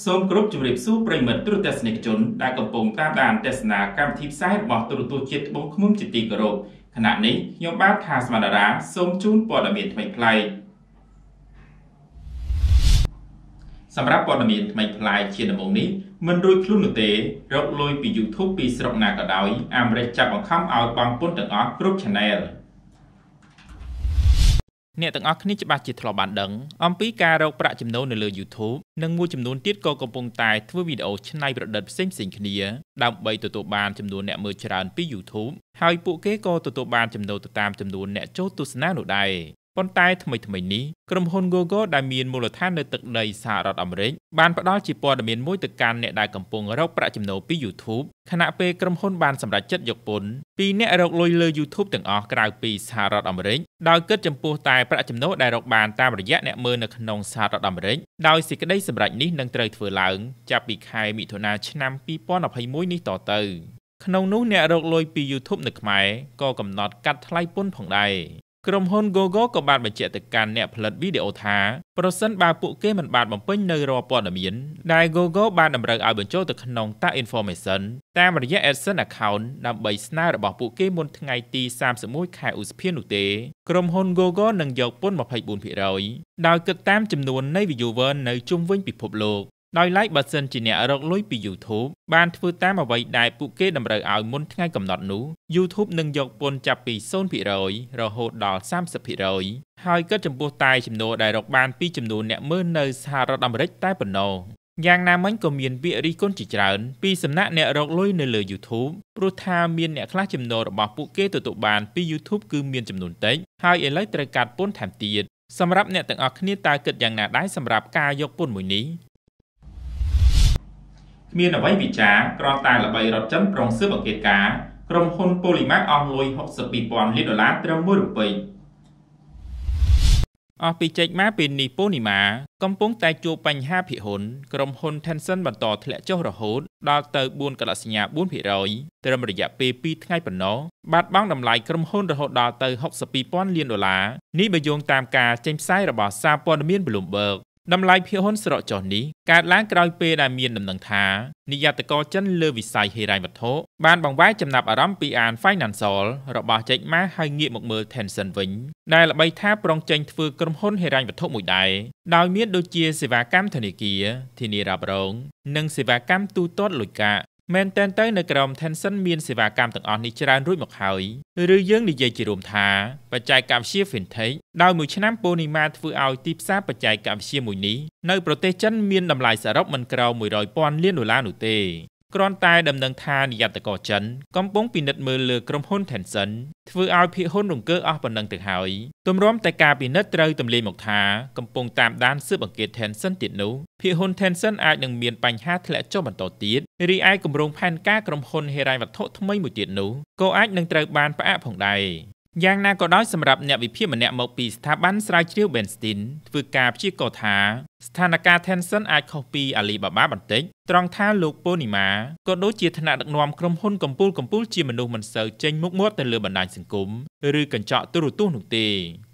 សូមគោរពជម្រាបសួរប្រិយមិត្តទូរទស្សនិកជនដែលកំពុងតាមដានទស្សនាកម្មវិធីផ្សាយរបស់ទូរទស្សន៍ជាតិត្បូងឃ្មុំជាទីគោរពខណៈនេះខ្ញុំបាទថាស្មារតីសូមជូនព័ត៌មានថ្មីប្លែកសម្រាប់ព័ត៌មានថ្មីប្លែកជាដំបូងនេះមិនរួចខ្លួននោះទេរកលុយពី YouTube ពីស្រុកណាក៏ដោយអាមេរិកចាប់បង្ខំឲ្យបង់ពន្ធទាំងអស់គ្រប់ Channel អ្នកទាំងអស់គ្នាច្បាស់ជាធ្លាប់បានដឹងអំពីការរកប្រាក់ចំណូលនៅលើ YouTube និងមួយចំនួនទៀតក៏កំពុងតែធ្វើវីដេអូច្នៃប្រឌិតផ្សេងៗគ្នាដើម្បីទទួលបានចំនួនអ្នកមើលច្រើនពី YouTube ហើយពួកគេក៏ទទួលបានចំណូលទៅតាមចំនួនអ្នកចូលទស្សនានោះដែរប៉ុន្តែថ្មីៗនេះក្រុមហ៊ុន Google ដែលមានមូលដ្ឋាននៅទឹកដីសហរដ្ឋអាមេរិកបានផ្ដល់ជាព័ត៌មានមួយទៅកាន់អ្នកដែលកំពុងរកប្រាក់ចំណូលពី YouTube ខណៈពេលក្រុមហ៊ុនបានសម្រេចចិត្តយកពន្ធពីអ្នករកលុយលើ YouTube ទាំងអស់ក្រៅពីសហរដ្ឋអាមេរិកដោយគិតចំពោះតែប្រាក់ចំណូលដែលរកបានតាមរយៈអ្នកមើលនៅក្នុងសហរដ្ឋអាមេរិកដោយសេចក្តីសម្រេចនេះនឹងត្រូវធ្វើឡើងចាប់ពីខែមិថុនាឆ្នាំ2021នេះតទៅក្នុងនោះអ្នករកលុយពី YouTube នៅខ្មែរក៏កំណត់កាត់ថ្លៃពន្ធផងដែរក្រុមហ៊ុន Google ក៏បានបញ្ជាក់ទៅកាន់អ្នកផលិតវីដេអូថាប្រសិនបើពួកគេមិនបានបំពេញនៅរាល់ព័ត៌មានដែល Google បានតម្រូវឲ្យបញ្ចូលទៅក្នុងតា information តាមរយៈ AdSense account ដើម្បីស្នើរបស់ពួកគេមុនថ្ងៃទី31 ខែឧសភានោះទេក្រុមហ៊ុន Google នឹងយកពន្ធ 24% ដោយគិតតាមចំនួននៃ viewer នៅជុំវិញពិភពលោកដោយឡែកបើសិនជាអ្នករកលុយពី YouTube បានធ្វើតាមអ្វីដែលពួកគេតម្រូវឲ្យមុនថ្ងៃកំណត់នោះ YouTube នឹងយកពន្ធចាប់ពី 0% រហូតដល់ 30% ហើយគិតចំពោះតែចំណូលដែលរកបានពីចំនួនអ្នកមើលនៅសហរដ្ឋអាមេរិកតែប៉ុណ្ណោះយ៉ាងណាមិញក៏មានពាក្យរិះគន់ជាច្រើនពីសំណាក់អ្នករកលុយនៅលើ YouTube ព្រោះថាមានអ្នកខ្លះចំណូលរបស់ពួកគេទទួលបានពី YouTube គឺមានចំនួនតិចហើយឥឡូវត្រូវកាត់ពន្ធថែមទៀតសម្រាប់អ្នកទាំងអស់គ្នាតើគិតយ៉ាងណាដែរសម្រាប់ការយកពន្ធមួយនេះគ្មានអ្វីវិចារគ្រាន់តែល្បីរត់ចិនប្រុងស៊ើបអង្កេតការក្រុមហ៊ុន Polymer អស់លុយ $62,000 លានត្រឹម1 រំពេចអស់ពីចេកមកពេលនេះ Polymer កំពុងតែជួបបញ្ហាភាគហ៊ុនក្រុមហ៊ុន Tencent បន្តធ្លាក់ចុះរហូតដល់ទៅ 4 កន្លះសញ្ញា 4% ត្រឹមរយៈពេល 2 ថ្ងៃប៉ុណ្ណោះបាត់បង់តម្លៃក្រុមហ៊ុនរហូតដល់ទៅ $62,000 លាននេះបើយោងតាមការចេញផ្សាយរបស់សារព័ត៌មាន Bloombergតម្លៃភាគហ៊ុនស្រកចុះនេះកើតឡើងក្រោយពេលដែលមានដំណឹងថានាយកករចិនលើវិស័យហិរញ្ញវត្ថុបានបង្វែរចំណាប់អារម្មណ៍ពីអាន Financial របស់ចេកម៉ាហើយងាកមកមើល Tencent វិញដែលល្បីថាប្រងចេញធ្វើក្រុមហ៊ុនហិរញ្ញវត្ថុមួយដែរដោយមានដូចជាសេវាកម្មធនាគារធានារ៉ាប់រងនិងសេវាកម្មទូទាត់លុយកាក់មែនតើនៅក្រុម Tencent មានសេវាកម្មទាំងអស់នេះច្រើនរួចមកហើយឬយើងនិយាយជារួមថាបច្ចេកវិទ្យា Fintech ដោយមួយឆ្នាំ Polymer ធ្វើឲ្យទីផ្សារបច្ចេកវិទ្យាមួយនេះនៅប្រទេសចិនមានតម្លៃសរុបមិនក្រោម$100,000 លាននោះទេគ្រាន់តែដំណឹងថានាយកករចិនកំពុងពិនិត្យមើលលើក្រុមហ៊ុន Tencent ធ្វើឲ្យភាគហ៊ុនរង្គើអស់ប៉ុណ្ណឹងទៅហើយទម្រាំតែការពិនិត្យត្រូវទម្លាយមកថាកំពុងតាមដានស៊ើបអង្កេត Tencent ទៀតនោះភាគហ៊ុន Tencent អាចនឹងមានបញ្ហាធ្លាក់ចុះបន្តទៀតរីឯគម្រោងផែនការក្រុមហ៊ុនហិរញ្ញវត្ថុថ្មីមួយទៀតនោះក៏អាចនឹងត្រូវបានផ្អាកផងដែរយ៉ាងណាក៏ដោយសម្រាប់អ្នកវិភាគម្នាក់មកពីស្ថាប័នស្រាវជ្រាវ Bernstein ធ្វើការព្យាករណ៍ថាស្ថានភាព Tencent អាចខុសពី Alibaba បន្តិចត្រង់ថាលោក Polymer ក៏ដូចជាថ្នាក់ដឹកនាំក្រុមហ៊ុនកំពូលជាមនុស្សមិនសូវចេញមុខមាត់ទៅលើបណ្ដាញសង្គមឬកញ្ចក់ទូរទស្សន៍នោះទេ